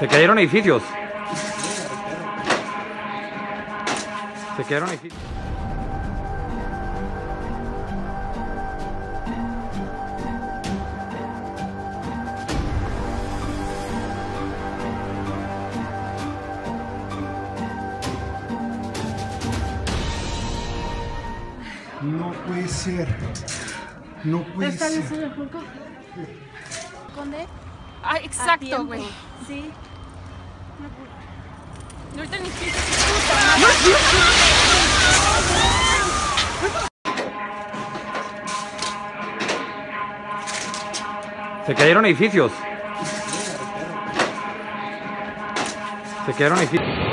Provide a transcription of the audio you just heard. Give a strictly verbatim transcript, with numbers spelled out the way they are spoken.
Se cayeron edificios. Se cayeron edificios. No puede ser. No puede ¿Está bien, ser. señor Junco? ¿Conde? Ah, exacto, güey. Sí. No, ahorita ni siquiera Se cayeron edificios. Se cayeron edificios.